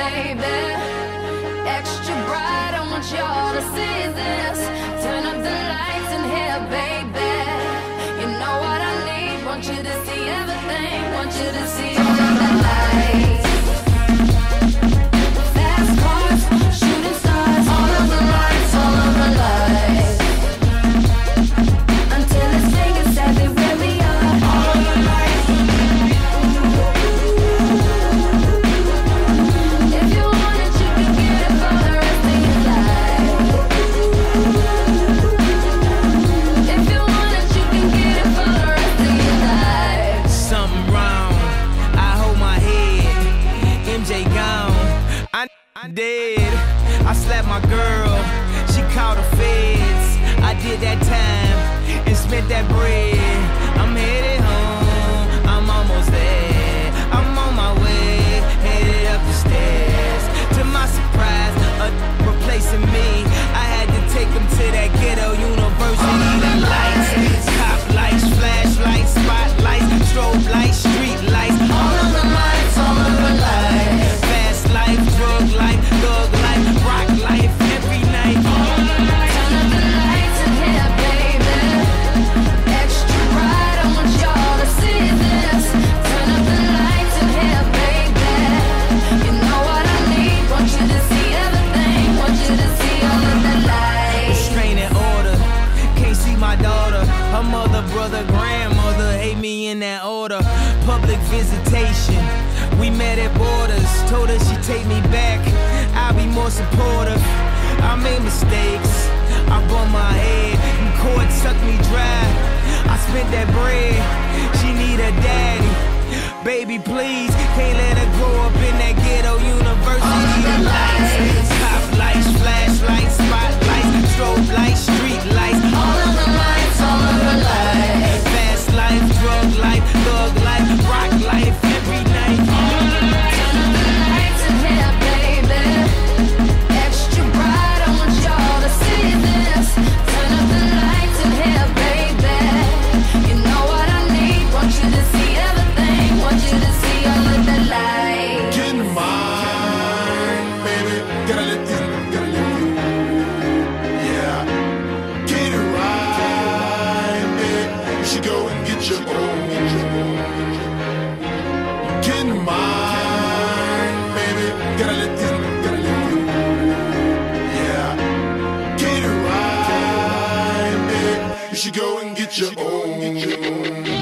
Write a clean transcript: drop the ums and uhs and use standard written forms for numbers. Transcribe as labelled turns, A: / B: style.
A: baby. Extra bright, I want y'all to see this. Turn up the lights in here, baby. You know what I need, want you to see everything. Want you to see all of the lights. Fast cars, shooting stars, all of the lights, all of the lights. Until it's taken exactly where we are. All of the lights. If you want it, you can get it for the rest of your life. If you want it, you can get it for the rest of your life.
B: Something wrong, I hold my head. MJ gone, I dead. I slapped my girl, she called the feds. I did that time and spent that bread. I'm headed home, I'm almost there. I'm on my way, headed up the stairs. To my surprise, a replacing me. I had to take him to that ghetto university. The lights, cop lights, flashlights, spotlights, strobe lights, street lights. All of the lights, all of the lights. Fast life, drug life, thug life, rock life, every night.
A: Turn up the lights in here, baby. Extra bright, I want y'all to see this. Turn up the lights in here, baby. You know what I need, want you to see everything. Want you to see all of the lights.
B: Restraining order, can't see my daughter. Her mother, brother, grandmother hate me in that order. Public visitation, we met at borders. Told her she'd take me back, I'll be more supportive. I made mistakes, I bumped my head, and court sucked me dry. I spent that bread, she need a daddy. Baby, please, can't let her grow up in that ghetto university. The lights, cop lights, flashlights, spotlights, strobe lights, street lights.
A: All of the lights, all of the lights.
B: Fast life, drug life, thug life, rock life, every night.
A: Turn up the lights in here, baby. Extra bright, I want y'all to see this. Turn up the lights in here, baby. You know what I need, want you to see everything. Want you to see all of the lights.
C: Get in mine, baby. Gotta let you, yeah. Get it right, baby. You should go and get your own. Get in mine, baby. Gotta let you, yeah. Get it right, baby. You should go and get your own.